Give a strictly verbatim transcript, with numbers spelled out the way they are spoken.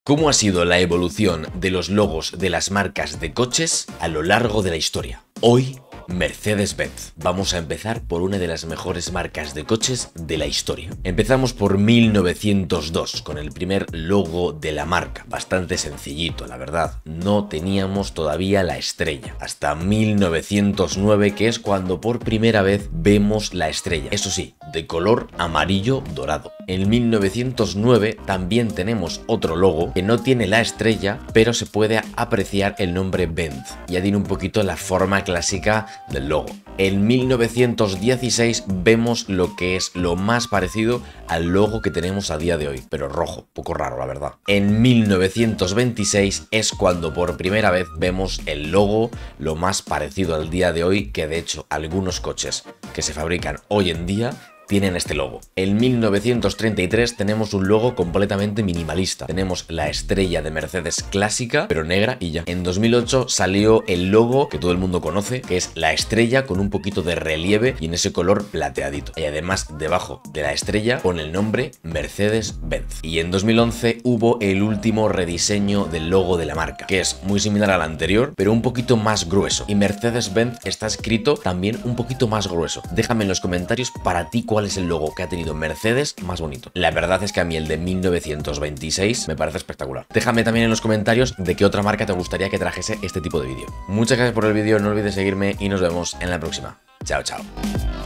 ¿Cómo ha sido la evolución de los logos de las marcas de coches a lo largo de la historia? Hoy, Mercedes-Benz. Vamos a empezar por una de las mejores marcas de coches de la historia. Empezamos por mil novecientos dos, con el primer logo de la marca. Bastante sencillito, la verdad. No teníamos todavía la estrella. Hasta mil novecientos nueve, que es cuando por primera vez vemos la estrella. Eso sí, de color amarillo dorado. En mil novecientos nueve también tenemos otro logo que no tiene la estrella, pero se puede apreciar el nombre Benz. Ya tiene un poquito la forma clásica del logo. En mil novecientos dieciséis vemos lo que es lo más parecido al logo que tenemos a día de hoy, pero rojo, poco raro la verdad. En mil novecientos veintiséis es cuando por primera vez vemos el logo lo más parecido al día de hoy, que de hecho algunos coches que se fabrican hoy en día tienen este logo. En mil novecientos treinta y tres tenemos un logo completamente minimalista. Tenemos la estrella de Mercedes clásica, pero negra y ya. En dos mil ocho salió el logo que todo el mundo conoce, que es la estrella con un poquito de relieve y en ese color plateadito. Y además debajo de la estrella pone el nombre Mercedes-Benz. Y en dos mil once hubo el último rediseño del logo de la marca, que es muy similar al anterior, pero un poquito más grueso. Y Mercedes-Benz está escrito también un poquito más grueso. Déjame en los comentarios para ti cuál es el logo que ha tenido Mercedes más bonito. La verdad es que a mí el de mil novecientos veintiséis me parece espectacular. Déjame también en los comentarios de qué otra marca te gustaría que trajese este tipo de vídeo. Muchas gracias por el vídeo, no olvides seguirme y nos vemos en la próxima. Chao, chao.